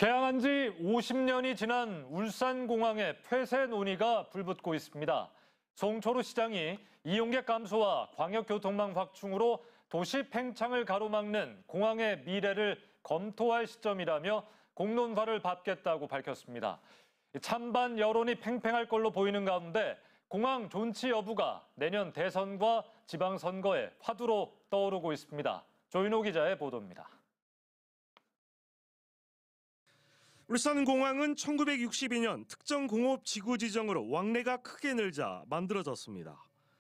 개항한 지 50년이 지난 울산공항의 폐쇄 논의가 불붙고 있습니다. 송초로 시장이 이용객 감소와 광역교통망 확충으로 도시 팽창을 가로막는 공항의 미래를 검토할 시점이라며 공론화를 받겠다고 밝혔습니다. 찬반 여론이 팽팽할 걸로 보이는 가운데 공항 존치 여부가 내년 대선과 지방선거에 화두로 떠오르고 있습니다. 조인호 기자의 보도입니다. 울산공항은 1962년 특정공업지구 지정으로 왕래가 크게 늘자 만들어졌습니다.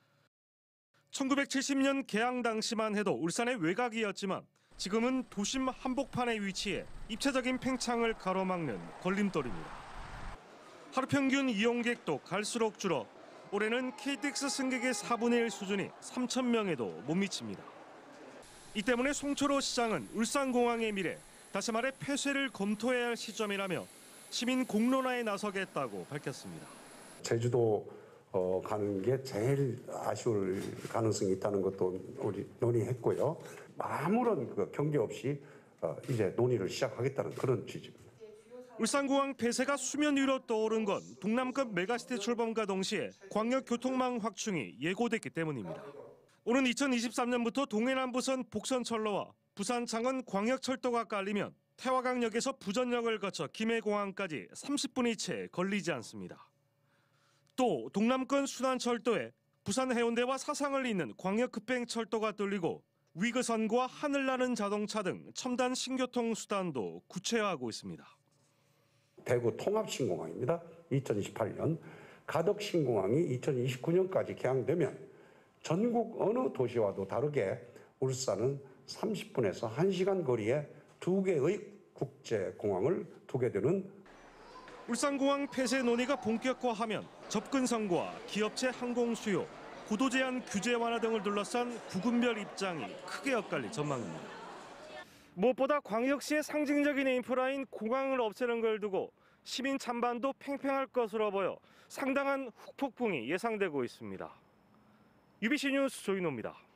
1970년 개항 당시만 해도 울산의 외곽이었지만 지금은 도심 한복판에 위치해 입체적인 팽창을 가로막는 걸림돌입니다. 하루 평균 이용객도 갈수록 줄어 올해는 KTX 승객의 4분의 1 수준이 3,000명에도 못 미칩니다. 이 때문에 송초로 시장은 울산공항의 미래, 다시 말해 폐쇄를 검토해야 할 시점이라며 시민 공론화에 나서겠다고 밝혔습니다. 제주도 가는 게 제일 아쉬울 가능성이 있다는 것도 우리 논의했고요. 아무런 경계 없이 이제 논의를 시작하겠다는 그런 취지입니다. 울산공항 폐쇄가 수면 위로 떠오른 건 동남권 메가시티 출범과 동시에 광역교통망 확충이 예고됐기 때문입니다. 오는 2023년부터 동해남부선 복선철로와 부산 창원 광역철도가 깔리면 태화강역에서 부전역을 거쳐 김해공항까지 30분이 채 걸리지 않습니다. 또 동남권 순환철도에 부산 해운대와 사상을 잇는 광역급행철도가 뚫리고 위그선과 하늘나는 자동차 등 첨단 신교통 수단도 구체화하고 있습니다. 대구 통합신공항입니다. 2028년 가덕신공항이 2029년까지 개항되면 전국 어느 도시와도 다르게 울산은 30분에서 1시간 거리에 2개의 국제공항을 두게 되는 울산공항 폐쇄 논의가 본격화하면 접근성과 기업체 항공 수요, 고도 제한 규제 완화 등을 둘러싼 구군별 입장이 크게 엇갈릴 전망입니다. 무엇보다 광역시의 상징적인 인프라인 공항을 없애는 걸 두고 시민 찬반도 팽팽할 것으로 보여 상당한 후폭풍이 예상되고 있습니다. UBC 뉴스 조인호입니다.